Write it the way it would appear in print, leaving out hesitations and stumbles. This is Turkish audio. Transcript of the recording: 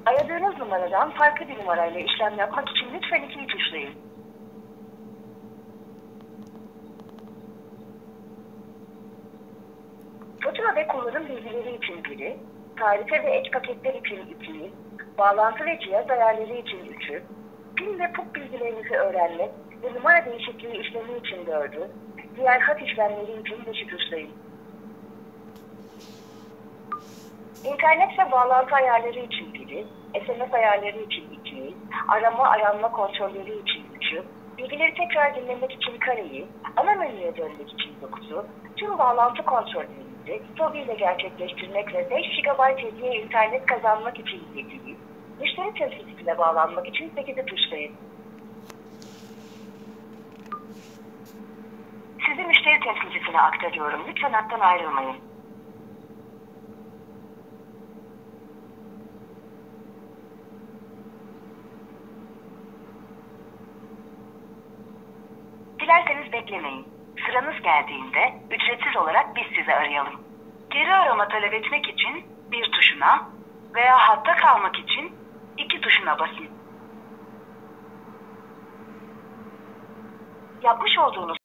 Aradığınız numaradan farklı bir numarayla işlem yapmak için lütfen 2'yi tuşlayın. Fatura ve kullanım bilgileri için 1'i, tarife ve ek paketler için 2'yi, bağlantı ve cihaz ayarları için 3'ü, PIN ve PUK bilgilerinizi öğrenmek ve numara değişikliği işlemi için 4'ü, diğer hat işlemleri için 5'i tuşlayın. İnternet ve bağlantı ayarları için 1'i, SMS ayarları için 2'yi, aranma kontrolleri için 3'ü, bilgileri tekrar dinlemek için kareyi, ana menüye dönmek için 9'u, tüm bağlantı kontrollerinizi Tobi ile gerçekleştirmek ve 5 GB hediye internet kazanmak için 7'yi, müşteri temsilcisine bağlanmak için 8'i tuşlayın. Sizi müşteri temsilcisine aktarıyorum. Lütfen hattan ayrılmayın. Dilerseniz beklemeyin. Sıranız geldiğinde ücretsiz olarak biz sizi arayalım. Geri arama talep etmek için 1 tuşuna veya hatta kalmak için 2 tuşuna basın. Yapmış olduğunuz